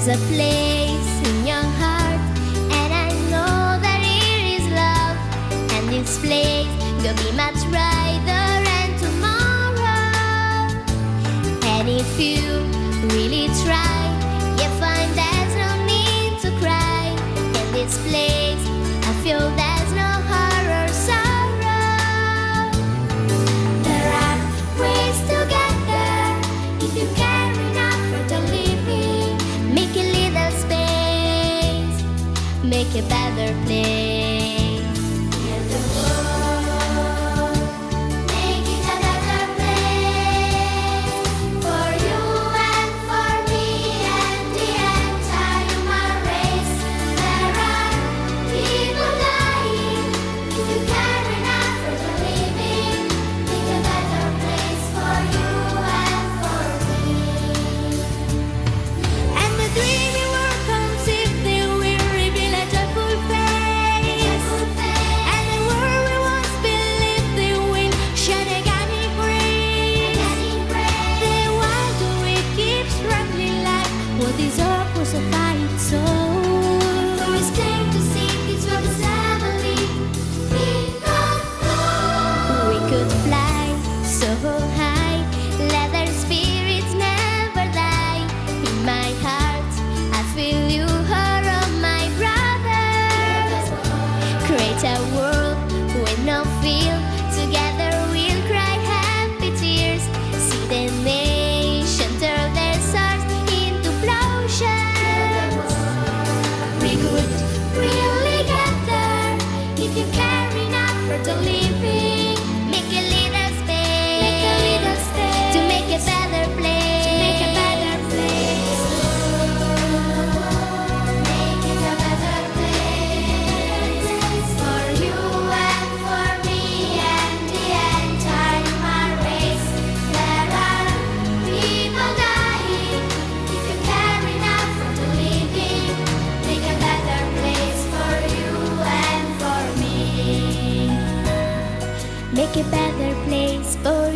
There's a place in your heart, and I know that it is love. And this place will be much brighter and tomorrow. And if you really try, you'll find there's no need to cry. In this place, I feel there's no horror, sorrow. There are ways to get there if you care enough for the living. Make a little space, make a better place. Heal the world, make it a better place for you and for me and the entire human race. There are people dying. If you care enough for the living, make a better place for you and for me. And the dreamy world comes if they will reveal a joyful face. And the world we once believed they will shine a guiding grace. Then why do we keep struggling like what is our crucified soul? For it's time to seek its purpose heavenly. We could fly so high, let our spirits never die. In my heart, I feel you are all my brothers. Create a world with no fear. Together we'll cry happy tears. See the nation turn their swords into bloodshed. We could really get there if you care enough for the living. Make a little space, to make a better place. Make it a better place for you and for me and the entire human race. There are people dying. If you care enough for the living, make a better place for you and for me. Make a better place for